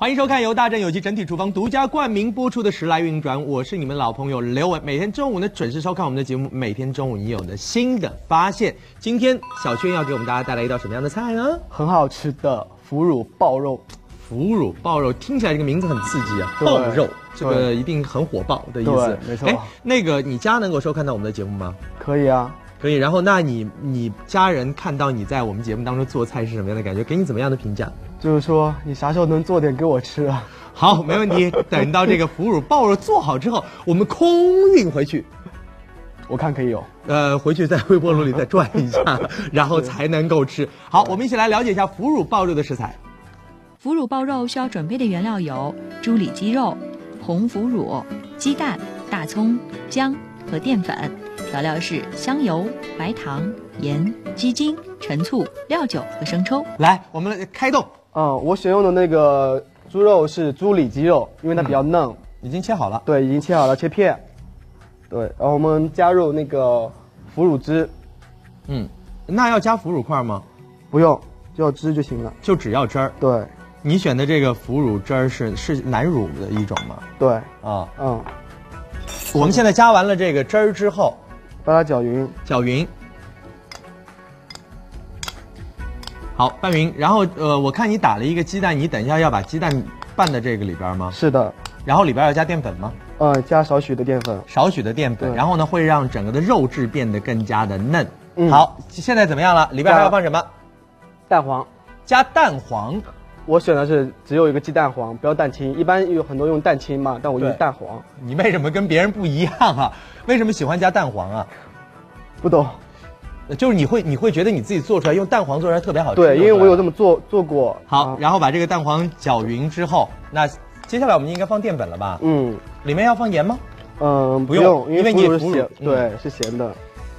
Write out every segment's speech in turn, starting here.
欢迎收看由大正有机整体厨房独家冠名播出的《时来运转》，我是你们老朋友刘文。每天中午呢准时收看我们的节目，每天中午你有的新的发现。今天小轩要给我们大家带来一道什么样的菜呢？ 很好吃的腐乳爆肉。 腐乳爆肉听起来这个名字很刺激啊，爆肉这个一定很火爆的意思。 对，没错。 那个你家能够收看到我们的节目吗？ 可以啊。 可以，然后那你家人看到你在我们节目当中做菜是什么样的感觉？给你怎么样的评价？ 就是说你啥时候能做点给我吃啊？ 好，没问题。等到这个腐乳爆肉做好之后，我们空运回去， 我看可以有。 回去在微波炉里再转一下，然后才能够吃。好，我们一起来了解一下腐乳爆肉的食材。 腐乳爆肉需要准备的原料有猪里脊肉、红腐乳、鸡蛋、大葱、姜和淀粉。调料是香油、白糖、盐、鸡精、陈醋、料酒和生抽。来，我们开动。 我选用的那个猪肉是猪里脊肉，因为它比较嫩， 已经切好了。 对，已经切好了，切片。对，然后我们加入那个腐乳汁。 那要加腐乳块吗？ 不用，就要汁就行了。 就只要汁儿。 对。 你选的这个腐乳汁儿是南乳的一种吗？ 对。 啊。我们现在加完了这个汁儿之后， 把它搅匀， 好，拌匀。然后我看你打了一个鸡蛋，你等一下要把鸡蛋拌在这个里边吗？ 是的。 然后里边要加淀粉吗？ 加少许的淀粉。 少许的淀粉，然后呢会让整个的肉质变得更加的嫩。好，现在怎么样了？里边还要放什么？ 蛋黄。 加蛋黄。 我选的是只有一个鸡蛋黄，不要蛋清。一般有很多用蛋清嘛，但我用蛋黄。 你为什么跟别人不一样啊？为什么喜欢加蛋黄啊？ 不懂。 就是你会觉得你自己做出来用蛋黄做出来特别好吃。 对，因为我有这么做过。 好，然后把这个蛋黄搅匀之后，那接下来我们应该放淀粉了吧？里面要放盐吗？ 不用，因为你腐乳对，是咸的。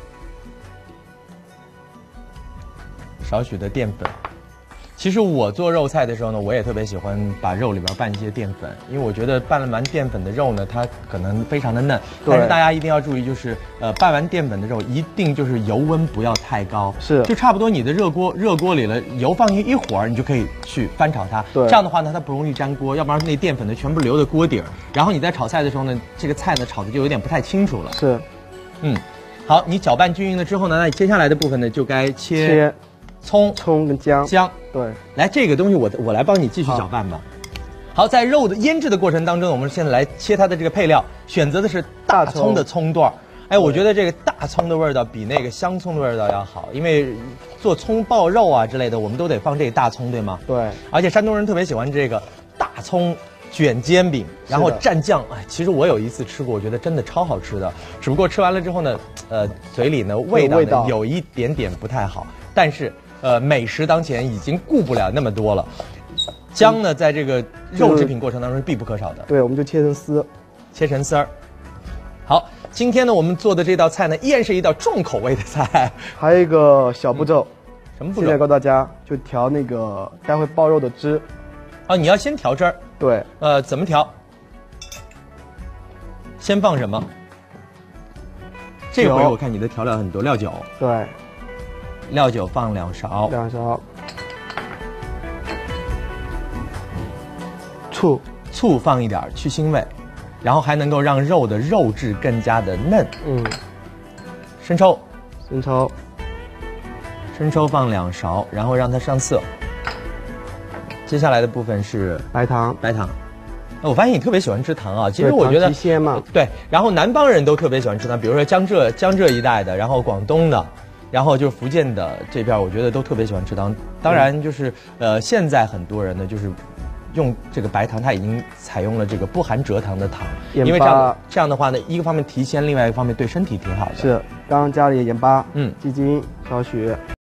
少许的淀粉。其实我做肉菜的时候呢，我也特别喜欢把肉里边拌一些淀粉，因为我觉得拌了完淀粉的肉呢，它可能非常的嫩。但是大家一定要注意，就是拌完淀粉的肉一定就是油温不要太高，就差不多你的热锅里了，油放一会儿，你就可以去翻炒它。 对， 这样的话呢，它不容易粘锅，要不然那淀粉呢全部留在锅底儿，然后你在炒菜的时候呢，这个菜呢炒的就有点不太清楚了。 是， 好，你搅拌均匀了之后呢，那接下来的部分呢就该切葱跟姜。对， 来这个东西我来帮你继续搅拌吧。好，在肉的腌制的过程当中，我们现在来切它的这个配料，选择的是大葱的葱段。我觉得这个大葱的味道比那个香葱的味道要好，因为做葱爆肉啊之类的，我们都得放这个大葱，对吗？ 对。而且山东人特别喜欢这个大葱卷煎饼，然后蘸酱。其实我有一次吃过，我觉得真的超好吃的。只不过吃完了之后呢，嘴里呢味道有一点点不太好，但是。美食当前已经顾不了那么多了，姜呢，在这个肉制品过程当中是必不可少的。 对，我们就切成丝儿。 好，今天呢，我们做的这道菜呢，依然是一道重口味的菜。 还有一个小步骤， 什么步骤？ 现在告诉大家，就调那个待会爆肉的汁。 你要先调汁儿。 对。 怎么调？先放什么？这回我看你的调料很多，料酒。 对。 料酒放2勺 ，2勺， 醋放一点去腥味，然后还能够让肉的肉质更加的嫩。生抽放2勺，然后让它上色。接下来的部分是白糖。 我发现你特别喜欢吃糖啊，其实我觉得提鲜嘛。 对，然后南方人都特别喜欢吃糖，比如说江浙一带的，然后广东的。然后就是福建的这边，我觉得都特别喜欢吃糖。当然，就是现在很多人呢，就是用这个白糖，它已经采用了这个不含蔗糖的糖，因为这样的话呢，一个方面提鲜，另外一个方面对身体挺好的。 是，刚刚加了盐巴，鸡精少许。